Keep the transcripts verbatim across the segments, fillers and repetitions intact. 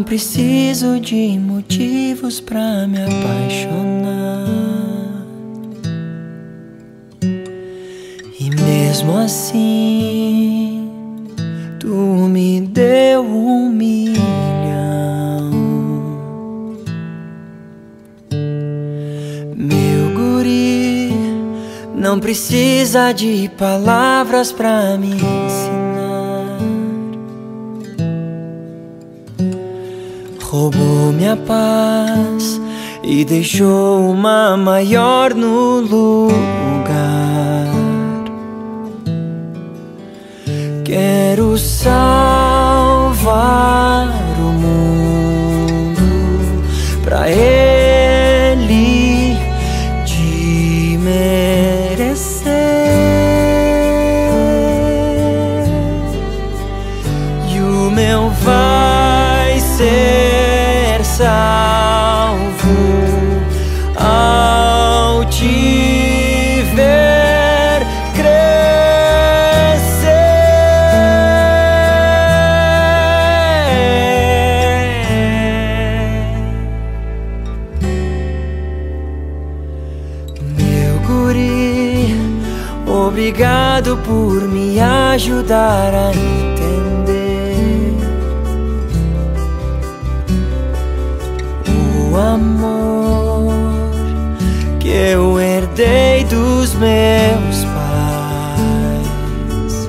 Não preciso de motivos pra me apaixonar. E mesmo assim, tu me deu um milhão. Meu guri, não precisa de palavras pra me ensinar. Roubou minha paz e deixou uma maior no lugar. Quero salvar o mundo pra ele te merecer. E o meu vai ser salvo ao te ver crescer. Meu guri, obrigado por me ajudar a entender o amor que eu herdei dos meus pais.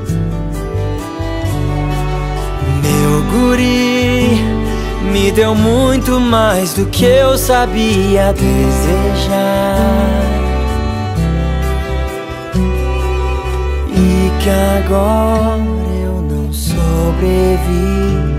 Meu guri me deu muito mais do que eu sabia desejar, e que agora eu não sobrevivo